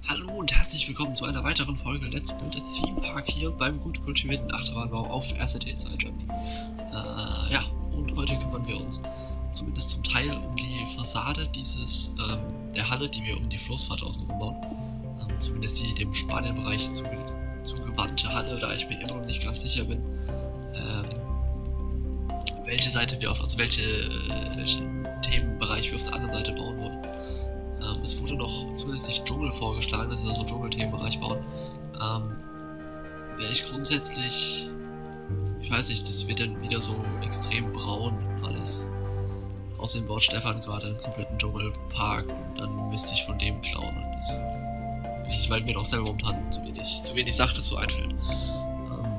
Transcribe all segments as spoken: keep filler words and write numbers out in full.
Hallo und herzlich willkommen zu einer weiteren Folge Let's Build a Theme Park hier beim gut kultivierten Achterbahnbau auf R C T zwei Germany. Äh, ja, und heute kümmern wir uns zumindest zum Teil um die Fassade dieses, ähm, der Halle, die wir um die Floßfahrt außen bauen. Ähm, zumindest die dem Spanienbereich zuge zugewandte Halle, da ich mir immer noch nicht ganz sicher bin, ähm, welche Seite wir auf, also welche, äh, welchen Themenbereich wir auf der anderen Seite bauen wollen. Ähm, es wurde noch zusätzlich Dschungel vorgeschlagen, dass wir so einen Dschungelthemenbereich bauen. Ähm, Wäre ich grundsätzlich, ich weiß nicht, das wird dann wieder so extrem braun alles. Außerdem baut Stefan gerade einen kompletten Dschungelpark und dann müsste ich von dem klauen und das, ich, weil mir noch selber momentan zu wenig, zu wenig Sache dazu einfällt. Ähm,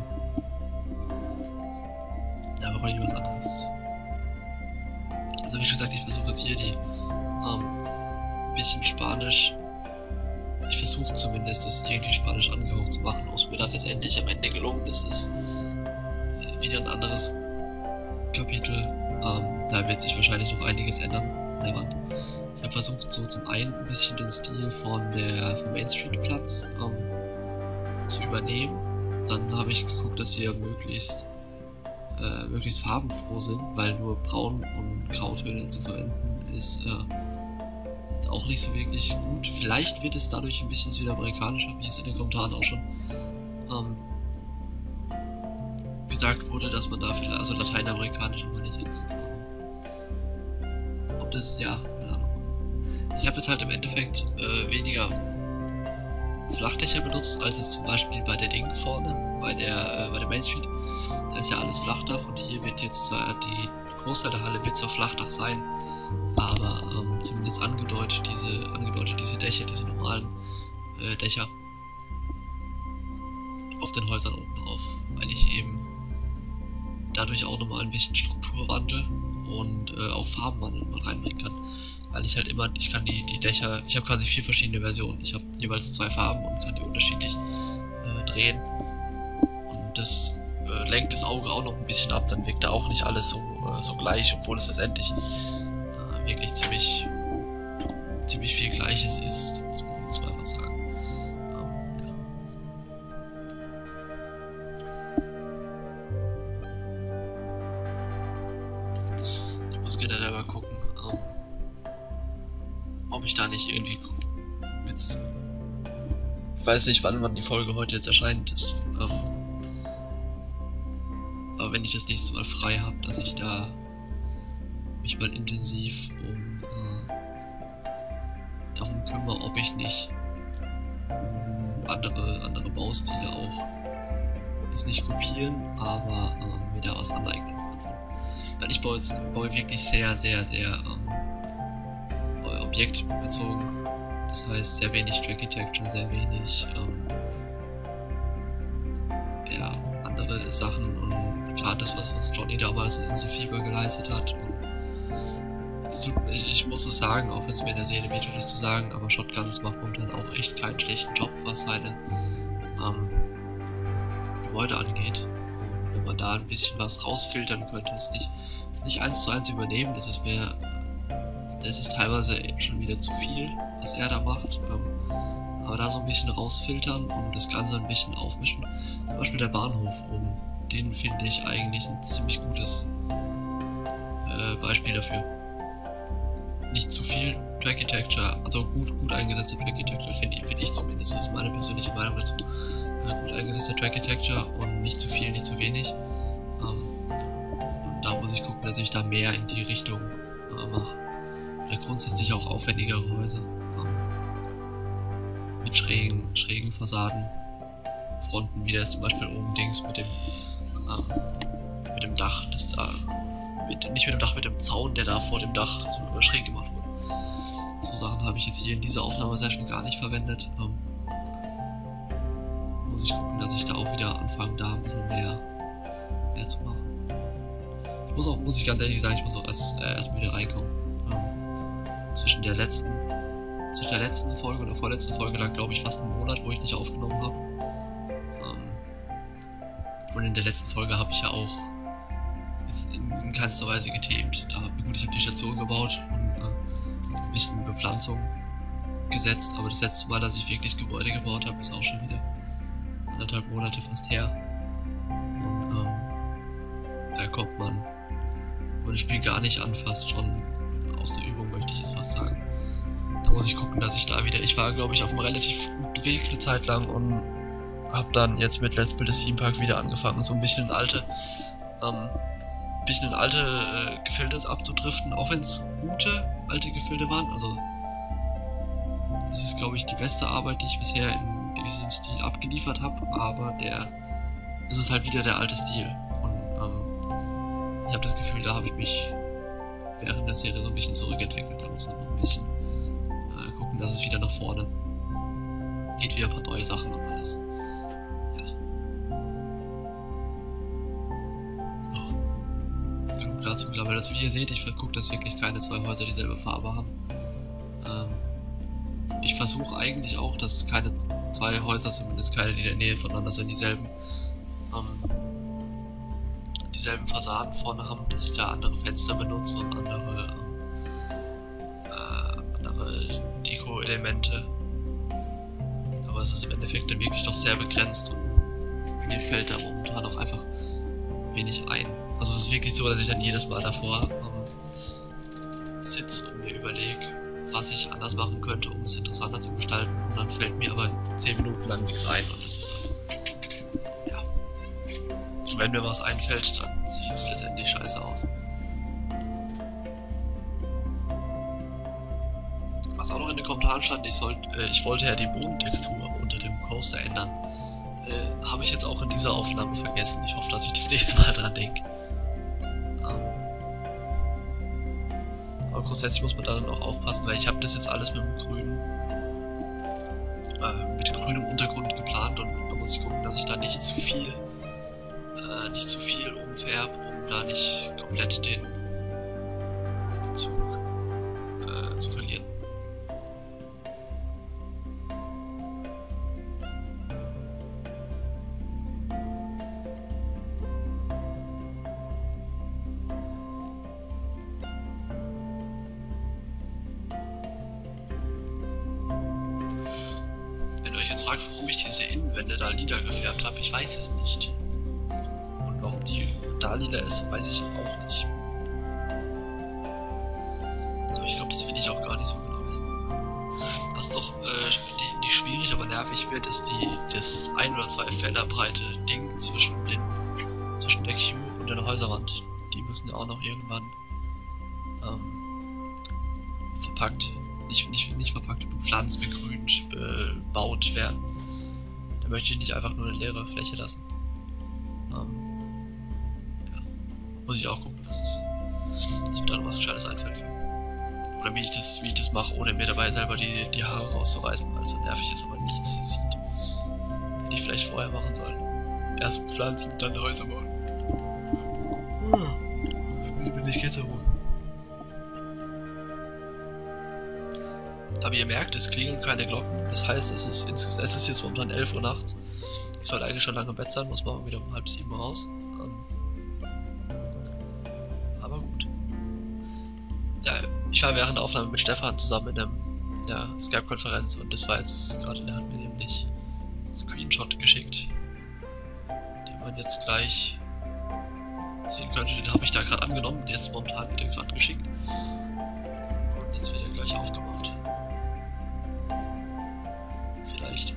da brauche ich was anderes. Also wie schon gesagt, ich versuche jetzt hier die ähm, bisschen Spanisch. Ich versuche zumindest, das irgendwie Spanisch angehaucht zu machen. Ob mir dann letztendlich am Ende gelungen ist, ist äh, wieder ein anderes Kapitel. Ähm, da wird sich wahrscheinlich noch einiges ändern an der Wand. Ich habe versucht, so zum einen ein bisschen den Stil von der vom Main Street Platz ähm, zu übernehmen. Dann habe ich geguckt, dass wir möglichst äh, möglichst farbenfroh sind, weil nur Braun und Grautöne zu verwenden ist äh, ist auch nicht so wirklich gut. Vielleicht wird es dadurch ein bisschen südamerikanischer, wie es in den Kommentaren auch schon ähm, gesagt wurde, dass man da vielleicht, also lateinamerikanischer meine ich jetzt. Ob das, ja, keine Ahnung. Ich habe jetzt halt im Endeffekt äh, weniger Flachdächer benutzt, als es zum Beispiel bei der Ding vorne, bei der, äh, bei der Main Street. Da ist ja alles Flachdach und hier wird jetzt zwar die Großteil der Halle wird zwar Flachdach sein, aber ähm, zumindest angedeutet diese, angedeutet diese Dächer, diese normalen äh, Dächer auf den Häusern oben drauf, weil ich eben dadurch auch nochmal ein bisschen Strukturwandel und äh, auch Farbenwandel mal reinbringen kann, weil ich halt immer, ich kann die, die Dächer, ich habe quasi vier verschiedene Versionen, ich habe jeweils zwei Farben und kann die unterschiedlich äh, drehen und das äh, lenkt das Auge auch noch ein bisschen ab, dann wirkt da auch nicht alles so, äh, so gleich, obwohl es letztendlich wirklich ziemlich, ziemlich viel Gleiches ist, muss man, muss man einfach sagen. Ähm, ja. Ich muss generell mal gucken, ähm, ob ich da nicht irgendwie jetzt, ich weiß nicht, wann, wann die Folge heute jetzt erscheint, ähm, aber wenn ich das nächste Mal frei habe, dass ich da mich mal intensiv um äh, darum kümmere, ob ich nicht äh, andere, andere Baustile auch jetzt nicht kopieren, aber äh, mir da was aneignen kann. Weil ich baue jetzt baue wirklich sehr, sehr, sehr ähm, objektbezogen. Das heißt sehr wenig Track-Architecture, sehr wenig ähm, ja, andere Sachen und gerade das, was, was Johnny damals in Insofieber geleistet hat. Und Tut, ich, ich muss es sagen, auch wenn es mir in der Seele wehtut, das zu sagen, aber Shotguns macht momentan auch echt keinen schlechten Job, was seine ähm, Gebäude angeht. Und wenn man da ein bisschen was rausfiltern könnte, ist nicht, ist nicht eins zu eins übernehmen, das ist mir, das ist teilweise schon wieder zu viel, was er da macht. Ähm, aber da so ein bisschen rausfiltern und das Ganze ein bisschen aufmischen. Zum Beispiel der Bahnhof oben, den finde ich eigentlich ein ziemlich gutes äh, Beispiel dafür. Nicht zu viel Track Architecture, also gut, gut eingesetzter Track Architecture, finde find ich zumindest, das ist meine persönliche Meinung dazu. Äh, gut eingesetzter Track Architecture und nicht zu viel, nicht zu wenig. Ähm, und da muss ich gucken, dass ich da mehr in die Richtung äh, mache. Oder grundsätzlich auch aufwendigere Häuser. Ähm, mit schrägen, schrägen Fassaden. Fronten, wie das zum Beispiel oben Dings mit dem, ähm, mit dem Dach, das da. Mit, nicht mit dem Dach, mit dem Zaun, der da vor dem Dach so schräg gemacht wurde. So Sachen habe ich jetzt hier in dieser Aufnahmesession gar nicht verwendet. Ähm, muss ich gucken, dass ich da auch wieder anfange, da ein bisschen mehr, mehr zu machen. Ich muss auch, muss ich ganz ehrlich sagen, ich muss auch erst, äh, erst wieder reinkommen. Ähm, zwischen der letzten, zwischen der letzten Folge und der vorletzten Folge lag, glaube ich, fast ein Monat, wo ich nicht aufgenommen habe. Ähm, und in der letzten Folge habe ich ja auch ist in, in keinster Weise geteamt. Da, gut, ich habe die Station gebaut und äh, ein bisschen Bepflanzung gesetzt, aber das letzte Mal, dass ich wirklich Gebäude gebaut habe, ist auch schon wieder anderthalb Monate fast her. Und ähm, da kommt man, wenn man das Spiel gar nicht anfasst, schon aus der Übung, möchte ich es fast sagen. Da muss ich gucken, dass ich da wieder, ich war glaube ich auf einem relativ guten Weg eine Zeit lang und habe dann jetzt mit Let's Build a Theme Park wieder angefangen, so ein bisschen in alte, ähm, bisschen in alte äh, Gefilde abzudriften, auch wenn es gute alte Gefilde waren. Also das ist glaube ich die beste Arbeit, die ich bisher in diesem Stil abgeliefert habe, aber der es ist halt wieder der alte Stil und ähm, ich habe das Gefühl, da habe ich mich während der Serie so ein bisschen zurückentwickelt. Da muss man noch ein bisschen äh, gucken, dass es wieder nach vorne geht, wieder ein paar neue Sachen und alles. Ja. Oh. Genug dazu, glaube ich. Also wie ihr seht, ich gucke, dass wirklich keine zwei Häuser dieselbe Farbe haben. Ähm, ich versuche eigentlich auch, dass keine zwei Häuser, zumindest keine, die in der Nähe voneinander sind, dieselben ähm, dieselben Fassaden vorne haben, dass ich da andere Fenster benutze und andere äh, andere Deko-Elemente. Aber es ist im Endeffekt dann wirklich doch sehr begrenzt und mir fällt da momentan auch einfach wenig ein. Also es ist wirklich so, dass ich dann jedes Mal davor ähm, sitze und mir überlege, was ich anders machen könnte, um es interessanter zu gestalten, und dann fällt mir aber zehn Minuten lang nichts ein und das ist dann, ja. Und wenn mir was einfällt, dann sieht es letztendlich scheiße aus. Was auch noch in den Kommentaren stand, ich, sollt, äh, ich wollte ja die Bodentextur unter dem Coaster ändern. Äh, habe ich jetzt auch in dieser Aufnahme vergessen. Ich hoffe, dass ich das nächste Mal dran denke. Aber grundsätzlich muss man da dann auch aufpassen, weil ich habe das jetzt alles mit dem grünen, äh, mit grünem Untergrund geplant und da muss ich gucken, dass ich da nicht zu viel, äh, nicht zu viel umfärbe, um da nicht komplett den Bezug äh, zu verlieren. Fragt, warum ich diese Innenwände da lila gefärbt habe, ich weiß es nicht. Und warum die da lila ist, weiß ich auch nicht. Aber ich glaube, das will ich auch gar nicht so genau wissen. Was doch äh, die, die schwierig, aber nervig wird, ist die das ein oder zwei Felder breite Ding zwischen den zwischen der Queue und der Häuserwand. Die müssen ja auch noch irgendwann ähm, verpackt. Nicht, nicht, nicht verpackt, bepflanzt, begrünt, bebaut werden. Da möchte ich nicht einfach nur eine leere Fläche lassen. Ähm, ja. Muss ich auch gucken, dass, es, dass mir da noch was Gescheites einfällt. Für. Oder wie ich das, wie ich das mache, ohne mir dabei selber die, die Haare rauszureißen, weil es so nervig ist, wenn man nichts sieht. Hätte ich vielleicht vorher machen sollen. Erst pflanzen, dann Häuser bauen. Hm. Bin ich jetzt erholen. Aber ihr merkt, es klingeln keine Glocken. Das heißt, es ist, es ist jetzt momentan elf Uhr nachts. Ich sollte eigentlich schon lange im Bett sein, muss mal wieder um halb sieben raus. Ähm, aber gut. Ja, ich war während der Aufnahme mit Stefan zusammen in, einem, in der Skype-Konferenz und das war jetzt gerade, der hat mir nämlich einen Screenshot geschickt, den man jetzt gleich sehen könnte. Den habe ich da gerade angenommen und jetzt momentan wieder gerade geschickt. Und jetzt wird er gleich aufgemacht. Vielleicht.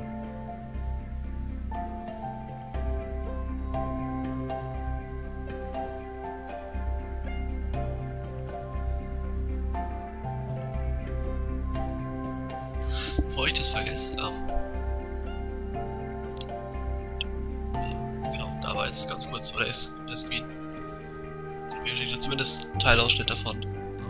Bevor ich das vergesse, ähm, ja, genau, da war jetzt ganz kurz, oder ist der Screen. Hier steht zumindest ein Teilausschnitt davon.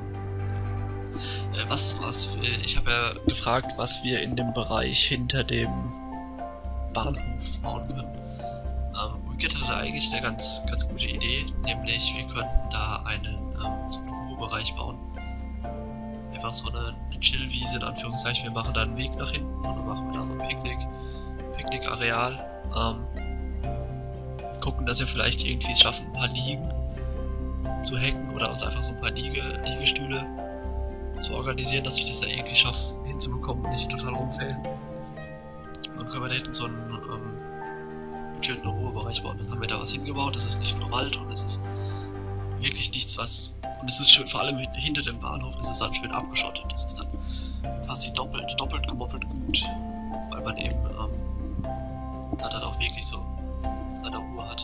Äh, was, was, äh, ich habe ja gefragt, was wir in dem Bereich hinter dem Bahnhof bauen können. Ähm, Wicked hatte eigentlich eine ganz, ganz gute Idee, nämlich wir könnten da einen, ähm, so einen Ruhebereich bauen. Einfach so eine, eine Chillwiese in Anführungszeichen. Wir machen da einen Weg nach hinten und dann machen wir da so ein Picknick, Picknickareal. Ähm, gucken, dass wir vielleicht irgendwie es schaffen, ein paar Liegen zu hacken oder uns einfach so ein paar Liege, Liegestühle zu organisieren, dass ich das da irgendwie schaffe, hinzubekommen und nicht total rumfällen. Und dann können wir da hinten so einen ähm, gechillten Ruhebereich bauen. Dann haben wir da was hingebaut, das ist nicht nur Wald und es ist wirklich nichts, was... Und es ist schön, vor allem hinter dem Bahnhof ist es dann schön abgeschottet. Das ist dann quasi doppelt, doppelt gemoppelt gut, weil man eben ähm, da dann auch wirklich so seine Ruhe hat.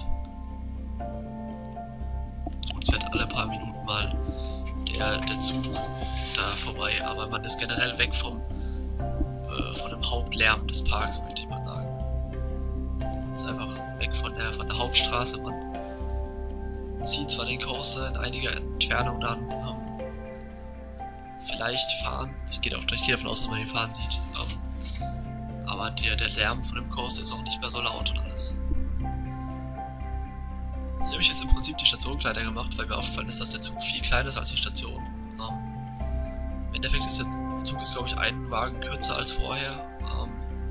Und es fährt alle paar Minuten mal der, der Zug da vorbei, aber man ist generell weg vom äh, von dem Hauptlärm des Parks, möchte ich mal sagen. Man ist einfach weg von der, von der Hauptstraße, man sieht zwar den Coaster in einiger Entfernung dann ähm, vielleicht fahren, ich gehe, auch, ich gehe davon aus, dass man ihn fahren sieht, ähm, aber der, der Lärm von dem Coaster ist auch nicht mehr so laut und alles. Ich habe jetzt im Prinzip die Station kleiner gemacht, weil mir aufgefallen ist, dass der Zug viel kleiner ist als die Station. Ähm, Im Endeffekt ist der Zug, ist, glaube ich, einen Wagen kürzer als vorher. Ähm,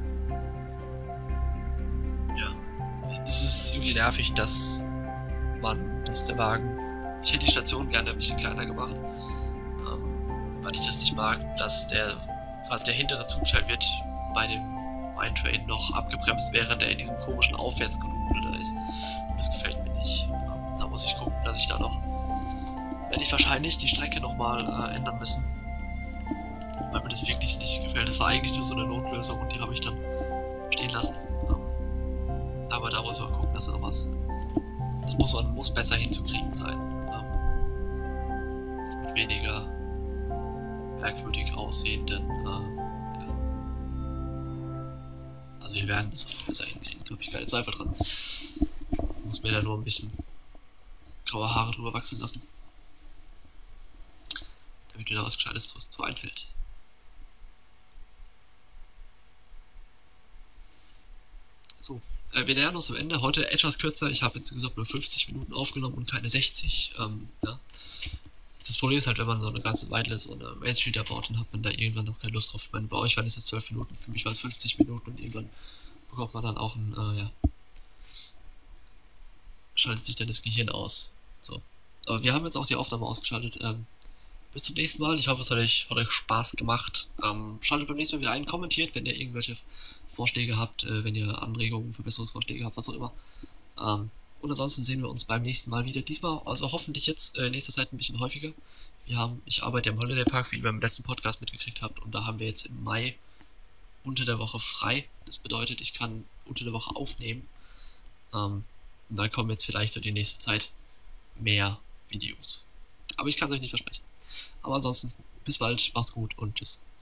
ja, es ist irgendwie nervig, dass man, dass der Wagen... Ich hätte die Station gerne ein bisschen kleiner gemacht, ähm, weil ich das nicht mag, dass der quasi der hintere Zugteil wird bei dem Mine Train noch abgebremst, während er in diesem komischen Aufwärtsgerudel da ist. Und das gefällt mir nicht. Ähm, da muss ich gucken, dass ich da noch... Werde ich wahrscheinlich die Strecke nochmal äh, ändern müssen. Weil mir das wirklich nicht gefällt. Das war eigentlich nur so eine Notlösung und die habe ich dann stehen lassen. Ähm, aber da muss man gucken, dass da was... Das muss man muss besser hinzukriegen sein. Ähm, mit weniger merkwürdig aussehenden... Äh, ja. Also wir werden es auch besser hinkriegen, da habe ich keine Zweifel dran. Ich muss mir da nur ein bisschen graue Haare drüber wachsen lassen. Damit mir da was Gescheites zu, zu einfällt. So, äh, wir nähern uns am Ende. Heute etwas kürzer. Ich habe insgesamt nur fünfzig Minuten aufgenommen und keine sechzig. Ähm, ja. Das Problem ist halt, wenn man so eine ganze Weile so eine Main Street baut, dann hat man da irgendwann noch keine Lust drauf. Ich meine, bei euch waren es jetzt zwölf Minuten, für mich war es fünfzig Minuten und irgendwann bekommt man dann auch ein, äh, ja, schaltet sich dann das Gehirn aus. So. Aber wir haben jetzt auch die Aufnahme ausgeschaltet. Ähm, bis zum nächsten Mal. Ich hoffe, es hat euch, hat euch Spaß gemacht. Ähm, schaltet beim nächsten Mal wieder ein, kommentiert, wenn ihr irgendwelche Vorschläge habt, äh, wenn ihr Anregungen, Verbesserungsvorschläge habt, was auch immer. Ähm, und ansonsten sehen wir uns beim nächsten Mal wieder. Diesmal, also hoffentlich jetzt äh, in nächster Zeit ein bisschen häufiger. Wir haben, ich arbeite im Holiday Park, wie ihr beim letzten Podcast mitgekriegt habt, und da haben wir jetzt im Mai unter der Woche frei. Das bedeutet, ich kann unter der Woche aufnehmen. Ähm, und dann kommen jetzt vielleicht so die nächste Zeit mehr Videos. Aber ich kann es euch nicht versprechen. Aber ansonsten, bis bald, macht's gut und tschüss.